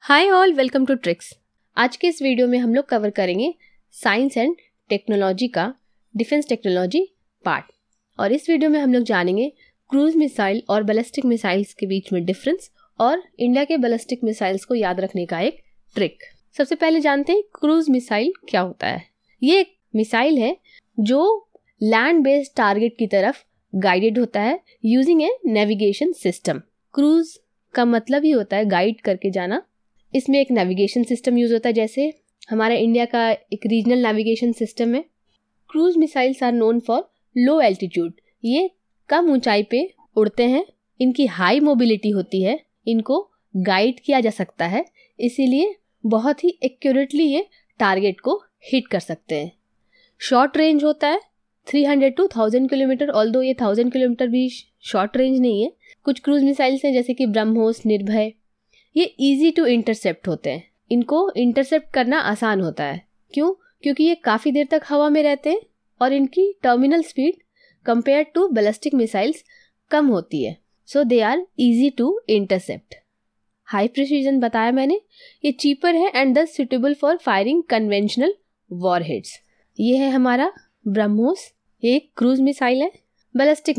Hi all, welcome to tricks. आज के इस वीडियो में हम लोग कवर करेंगे साइंस एंड टेक्नोलॉजी का डिफेंस टेक्नोलॉजी पार्ट। और इस वीडियो में हम लोग जानेंगे क्रूज मिसाइल और बैलिस्टिक मिसाइल्स के बीच में डिफरेंस और इंडिया के बैलिस्टिक मिसाइल्स को याद रखने का एक ट्रिक। सबसे पहले जानते हैं क्रूज मिसाइल क्या होता है। ये एक मिसाइल है जो लैंड बेस्ड टारगेट की तरफ गाइडेड होता है using a navigation system. Cruise का मतलब ही होता है गाइड करके जाना। इसमें एक नेविगेशन सिस्टम यूज होता है, जैसे हमारे इंडिया का एक रीजनल नेविगेशन सिस्टम है। Cruise missiles are known for low altitude. ये कम ऊंचाई पे उड़ते हैं, इनकी हाई मोबिलिटी होती है, इनको गाइड किया जा सकता है, इसीलिए बहुत ही एक्यूरेटली ये टारगेट को हिट कर सकते हैं। शॉर्ट रेंज होता है 300 to 1000 किलोमीटर, ऑल्दो ये 1000 किलोमीटर भी शॉर्ट रेंज नहीं है। कुछ क्रूज मिसाइल्स हैं जैसे कि ब्रह्मोस, निर्भय, ये इजी टू इंटरसेप्ट होते हैं। इनको इंटरसेप्ट करना आसान होता है। क्यों? क्योंकि ये काफ़ी देर तक हवा में रहते हैं और इनकी terminal speed compare to ballistic missiles कम होती है, so they are easy to intercept. High precision बताया मैंने। ये चीपर है and thus suitable for firing conventional warheads. ये है हमारा ब्रह्मोस, ये एक क्रूज मिसाइल है। बैलिस्टिक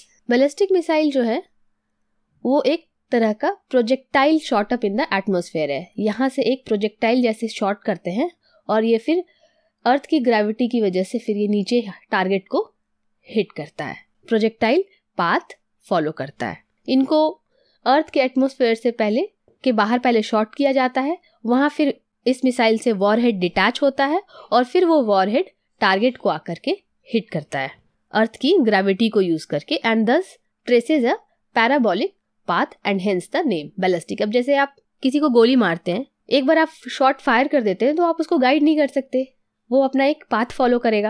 मिसाइल जो है वो एक तरह का projectile shot up in the atmosphere है। यहाँ से एक प्रोजेक्टाइल जैसे शॉट करते हैं और ये फिर अर्थ की ग्रेविटी की वजह से फिर ये नीचे टारगेट को हिट करता है। प्रोजेक्टाइल पाथ फॉलो करता है। इनको अर्थ के एटमॉस्फेयर से बाहर शॉट किया जाता है। वहाँ फिर इस मिसाइल से वॉरहेड डिटैच होता है और फिर वो वॉरहेड टारगेट को आकर के हिट करता है अर्थ की ग्रेविटी को यूज करके, and thus traces a parabolic path and hence the name ballistic. अब जैसे आप किसी को गोली मारते हैं, एक बार आप शॉट फायर कर देते हैं तो आप उसको गाइड नहीं कर सकते, वो अपना एक पाथ फॉलो करेगा,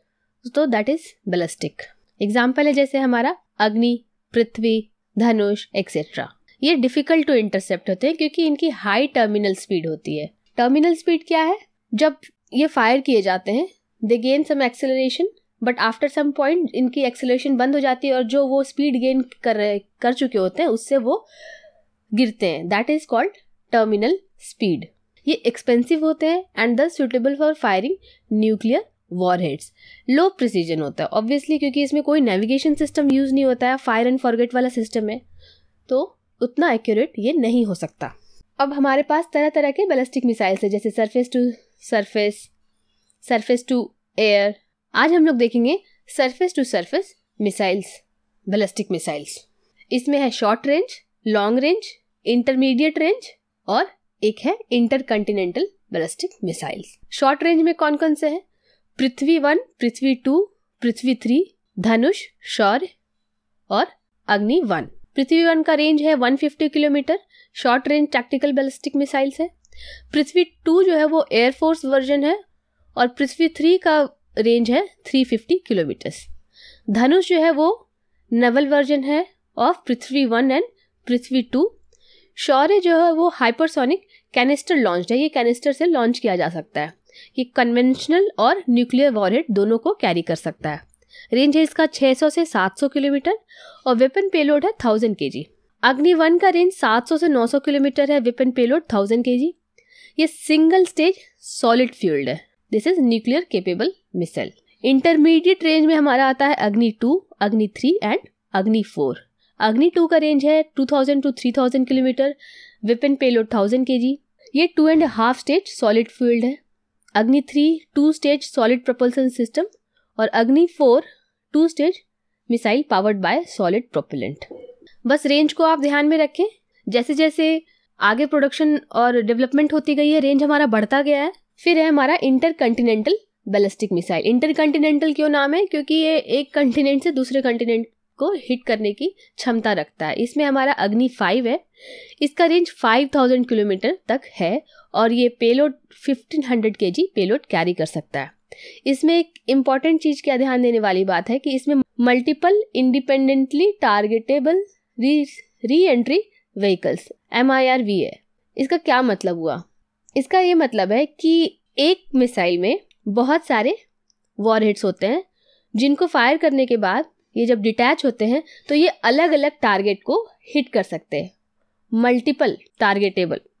तो दैट इज बैलिस्टिक। एग्जाम्पल है जैसे हमारा अग्नि, पृथ्वी, धनुष एक्सेट्रा। ये डिफिकल्ट टू इंटरसेप्ट होते हैं क्योंकि इनकी हाई टर्मिनल स्पीड होती है। टर्मिनल स्पीड क्या है? जब ये फायर किए जाते हैं they gain some acceleration, but after some point इनकी एक्सेलरेशन बंद हो जाती है और जो वो स्पीड गेन कर चुके होते हैं उससे वो गिरते हैं। That is called terminal speed. ये एक्सपेंसिव होते हैं and thus suitable for firing nuclear warheads. Low precision होता है ऑब्वियसली क्योंकि इसमें कोई नेविगेशन सिस्टम यूज नहीं होता है, फायर एंड फॉरगेट वाला सिस्टम है, तो उतना एक्यूरेट ये नहीं हो सकता। अब हमारे पास तरह तरह के बैलिस्टिक मिसाइल्स है जैसे surface to surface, surface to air. आज हम लोग देखेंगे surface to surface missiles, ballistic missiles. इसमें है short range, long range, intermediate range और एक है intercontinental ballistic missiles. Short range में कौन कौन से हैं? पृथ्वी 1, पृथ्वी 2, पृथ्वी 3, धनुष, शौर्य और अग्नि 1। पृथ्वी 1 का रेंज है 150 kilometre, short range tactical ballistic missiles है। पृथ्वी 2 जो है वो एयरफोर्स वर्जन है और पृथ्वी 3 का रेंज है 350 किलोमीटर्स। धनुष जो है वो नेवल वर्जन है ऑफ पृथ्वी 1 एंड पृथ्वी 2। शौर्य जो है वो हाइपरसोनिक कैनिस्टर लॉन्च है, ये कैनिस्टर से लॉन्च किया जा सकता है। ये कन्वेंशनल और न्यूक्लियर वॉरहेड दोनों को कैरी कर सकता है। रेंज है इसका 600 से 700 किलोमीटर और वेपन पेलोड है 1000 kg। अग्नि 1 का रेंज 700 से 900 किलोमीटर है, वेपन पेलोड 1000 kg। ये सिंगल स्टेज सॉलिड फ्यूल्ड है, this is nuclear capable missile. Intermediate range में हमारा आता है अग्नि 2, अग्नि 3 एंड अग्नि 4। अग्नि 2 का रेंज है 2000 to 3000 kilometre, weapon payload 1000 kg। ये 2.5 स्टेज सॉलिड फ्यूल्ड है। अग्नि 3 2 स्टेज सॉलिड प्रोपल्सन सिस्टम और Agni 4 2 stage missile powered by solid propellant. बस रेंज को आप ध्यान में रखें, जैसे जैसे आगे प्रोडक्शन और डेवलपमेंट होती गई है रेंज हमारा बढ़ता गया है। फिर है हमारा इंटरकंटिनेंटल बैलिस्टिक मिसाइल। इंटरकंटिनेंटल क्यों नाम है? क्योंकि ये एक कंटिनेंट से दूसरे कंटिनेंट को हिट करने की क्षमता रखता है। इसमें हमारा अग्नि 5 है, इसका रेंज 5000 किलोमीटर तक है और ये पेलोड 1500 kg पेलोड कैरी कर सकता है। इसमें एक इम्पॉर्टेंट चीज क्या ध्यान देने वाली बात है कि इसमें multiple independently targetable re entry vehicles MIRV है। इसका क्या मतलब हुआ? इसका ये मतलब है कि एक मिसाइल में बहुत सारे वॉरहेड्स होते हैं जिनको फायर करने के बाद ये जब डिटैच होते हैं तो ये अलग अलग टारगेट को हिट कर सकते हैं। Multiple targetable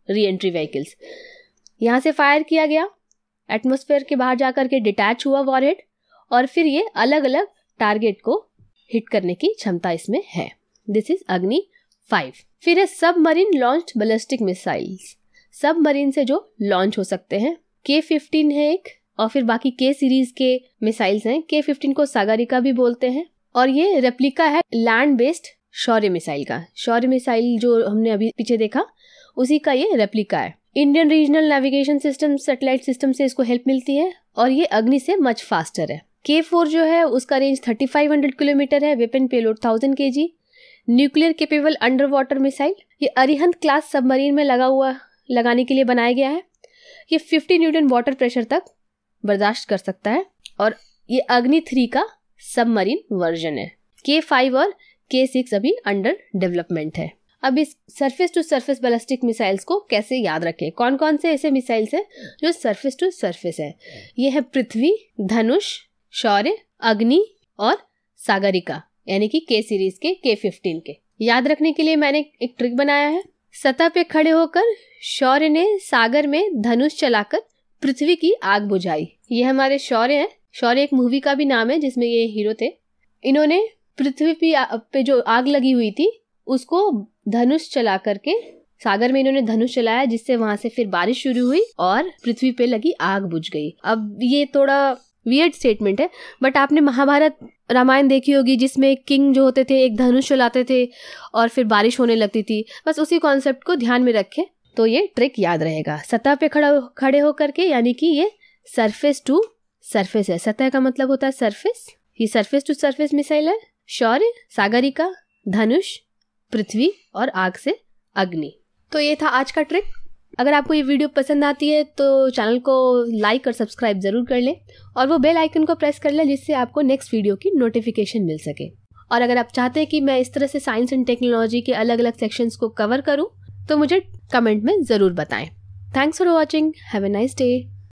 re entry vehicles. यहाँ से फायर किया गया, एटमॉस्फेयर के बाहर जाकर के डिटैच हुआ वॉरहेड और फिर ये अलग अलग टारगेट को हिट करने की क्षमता इसमें है। दिस इज अग्नि 5। फिर है submarine launched ballistic missiles, submarine से जो लॉन्च हो सकते हैं। K-15 है एक, और फिर बाकी K सीरीज के मिसाइल्स हैं। K-15 को सागरिका भी बोलते हैं और ये रेप्लिका है लैंड बेस्ड शौर्य मिसाइल का। शौर्य मिसाइल जो हमने अभी पीछे देखा उसी का ये रेप्लिका है। Indian regional navigation system satellite system से इसको हेल्प मिलती है और ये अग्नि से मच फास्टर है। K4 जो है उसका रेंज 3500 किलोमीटर है, weapon payload 1000 kg, nuclear capable under water missile. ये अरिहंत क्लास सबमरीन में लगाने के लिए बनाया गया है। ये 50 न्यूटन वाटर प्रेशर तक बर्दाश्त कर सकता है और ये अग्नि 3 का सबमरीन वर्जन है। K5 और K6 अभी अंडर डेवलपमेंट है। अब इस surface to surface ballistic missiles को कैसे याद रखें? कौन कौन से ऐसे मिसाइल्स हैं जो सरफेस टू सरफेस है? ये है पृथ्वी, धनुष, शौर्य, अग्नि और सागरिका, यानी कि K सीरीज के K-15 के। याद रखने के लिए मैंने एक ट्रिक बनाया है। सतह पे खड़े होकर शौर्य ने सागर में धनुष चलाकर पृथ्वी की आग बुझाई। ये हमारे शौर्य हैं। शौर्य एक मूवी का भी नाम है जिसमें ये हीरो थे। इन्होंने पृथ्वी पे जो आग लगी हुई थी उसको धनुष चला करके सागर में इन्होंने धनुष चलाया, जिससे वहां से फिर बारिश शुरू हुई और पृथ्वी पे लगी आग बुझ गई। अब ये थोड़ा वियर्ड स्टेटमेंट है, बट आपने महाभारत रामायण देखी होगी जिसमें किंग जो होते थे एक धनुष चलाते थे और फिर बारिश होने लगती थी। बस उसी कॉन्सेप्ट को ध्यान में रखें तो ये ट्रिक याद रहेगा। सतह पे खड़े होकर के, यानी कि ये सरफेस टू सरफेस है। सतह का मतलब होता है सरफेस। ये सरफेस टू सरफेस मिसाइल है। शौर्य, सागरिका, धनुष, पृथ्वी और आग से अग्नि। तो ये था आज का ट्रिक। अगर आपको ये वीडियो पसंद आती है तो चैनल को लाइक और सब्सक्राइब जरूर कर लें और वो बेल आइकन को प्रेस कर लें जिससे आपको नेक्स्ट वीडियो की नोटिफिकेशन मिल सके। और अगर आप चाहते हैं कि मैं इस तरह से साइंस एंड टेक्नोलॉजी के अलग अलग सेक्शंस को कवर करूं तो मुझे कमेंट में ज़रूर बताएं। Thanks for watching. Have a nice day.